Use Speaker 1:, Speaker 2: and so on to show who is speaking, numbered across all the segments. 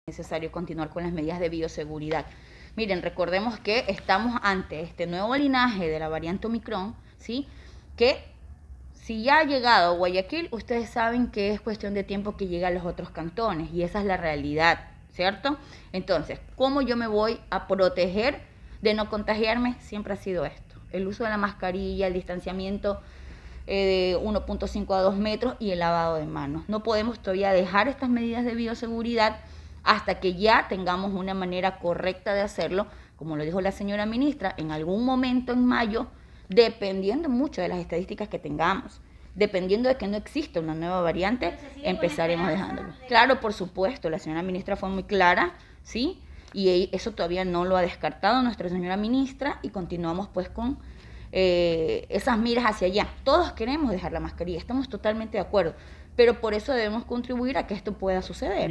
Speaker 1: necesario continuar con las medidas de bioseguridad. Miren, recordemos que estamos ante este nuevo linaje de la variante Omicron, ¿sí? Que si ya ha llegado a Guayaquil, ustedes saben que es cuestión de tiempo que llegue a los otros cantones, y esa es la realidad, ¿cierto? Entonces, ¿cómo yo me voy a proteger de no contagiarme? Siempre ha sido esto: el uso de la mascarilla, el distanciamiento de 1.5 a 2 metros y el lavado de manos. No podemos todavía dejar estas medidas de bioseguridad hasta que ya tengamos una manera correcta de hacerlo, como lo dijo la señora ministra, en algún momento en mayo, dependiendo mucho de las estadísticas que tengamos, dependiendo de que no exista una nueva variante, empezaremos dejándolo. Claro, por supuesto, la señora ministra fue muy clara, ¿sí? Y eso todavía no lo ha descartado nuestra señora ministra, y continuamos pues con esas miras hacia allá. Todos queremos dejar la mascarilla, estamos totalmente de acuerdo, pero por eso debemos contribuir a que esto pueda suceder.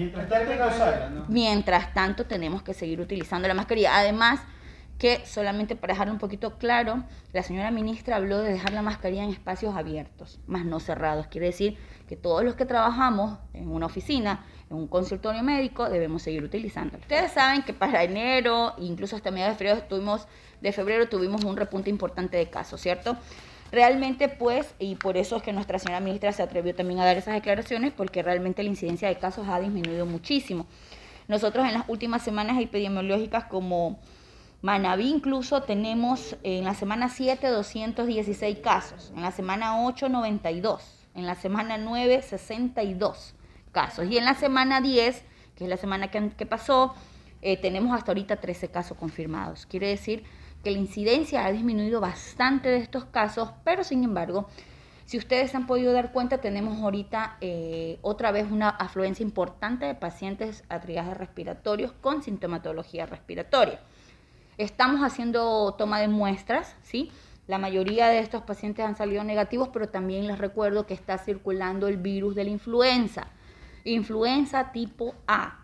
Speaker 1: Mientras tanto tenemos que seguir utilizando la mascarilla. Además, que solamente para dejarlo un poquito claro, la señora ministra habló de dejar la mascarilla en espacios abiertos, más no cerrados. Quiere decir que todos los que trabajamos en una oficina, en un consultorio médico, debemos seguir utilizándola. Ustedes saben que para enero, incluso hasta mediados de febrero tuvimos un repunte importante de casos, ¿cierto? Realmente pues, y por eso es que nuestra señora ministra se atrevió también a dar esas declaraciones, porque realmente la incidencia de casos ha disminuido muchísimo. Nosotros en las últimas semanas epidemiológicas, como Manaví, incluso tenemos en la semana 7 216 casos, en la semana 8 92, en la semana 9 62 casos, y en la semana 10, que es la semana que pasó, tenemos hasta ahorita 13 casos confirmados. Quiere decir que la incidencia ha disminuido bastante de estos casos, pero sin embargo, si ustedes han podido dar cuenta, tenemos ahorita otra vez una afluencia importante de pacientes a triaje respiratorios con sintomatología respiratoria. Estamos haciendo toma de muestras, ¿sí? La mayoría de estos pacientes han salido negativos, pero también les recuerdo que está circulando el virus de la influenza. Influenza tipo A.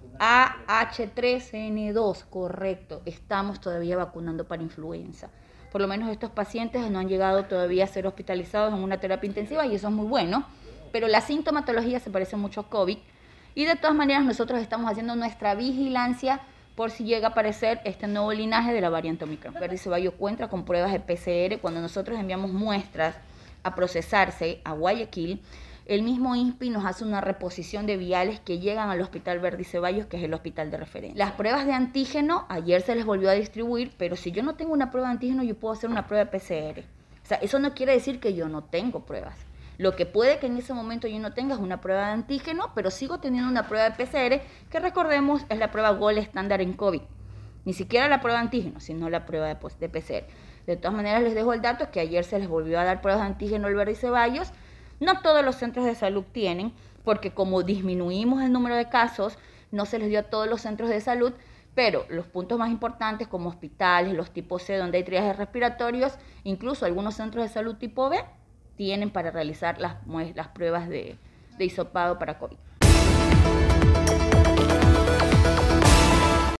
Speaker 1: AH3N2, correcto. Estamos todavía vacunando para influenza. Por lo menos estos pacientes no han llegado todavía a ser hospitalizados en una terapia intensiva, y eso es muy bueno. Pero la sintomatología se parece mucho a COVID. Y de todas maneras nosotros estamos haciendo nuestra vigilancia por si llega a aparecer este nuevo linaje de la variante Omicron. Verdicevallo cuenta con pruebas de PCR. Cuando nosotros enviamos muestras a procesarse a Guayaquil, el mismo INSPI nos hace una reposición de viales que llegan al Hospital Verdicevallos, que es el hospital de referencia. Las pruebas de antígeno, ayer se les volvió a distribuir, pero si yo no tengo una prueba de antígeno, yo puedo hacer una prueba de PCR. O sea, eso no quiere decir que yo no tengo pruebas. Lo que puede que en ese momento yo no tenga es una prueba de antígeno, pero sigo teniendo una prueba de PCR, que recordemos es la prueba gold estándar en COVID. Ni siquiera la prueba de antígeno, sino la prueba de PCR. De todas maneras, les dejo el dato que ayer se les volvió a dar pruebas de antígeno al Verdicevallos. No todos los centros de salud tienen, porque como disminuimos el número de casos, no se les dio a todos los centros de salud, pero los puntos más importantes, como hospitales, los tipo C, donde hay triajes respiratorios, incluso algunos centros de salud tipo B, tienen para realizar las pruebas de hisopado para COVID.